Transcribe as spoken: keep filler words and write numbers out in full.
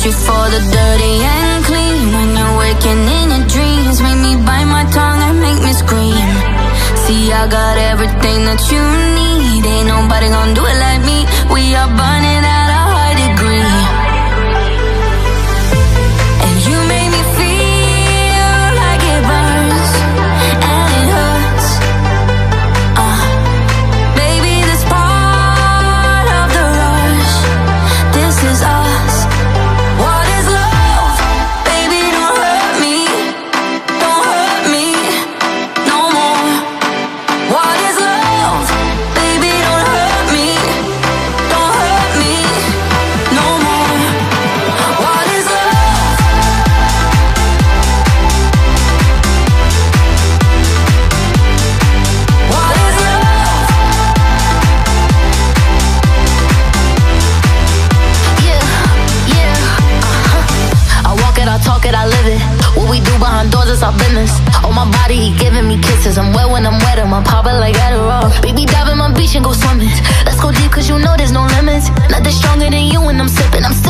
you for the dirty and clean. When you're waking in your dreams, make me bite my tongue and make me scream. See, I got everything that you need. Ain't nobody gonna do it like me. We are burning at a high degree. And you make me feel like it burns and it hurts. uh, Baby, this part of the rush, this is us. What is love? Baby, don't hurt me. Don't hurt me no more. What is love? Baby, don't hurt me. Don't hurt me no more. What is love? What is love? Yeah, yeah, uh-huh. I walk it, I talk it, I live it. What we do behind doors is our business. On my body, he giving me kisses. I'm wet when I'm wet, I'm popping like Adderall. Baby, dive in my beach and go swimming. Let's go deep, cause you know there's no limits. Nothing stronger than you when I'm sipping. I'm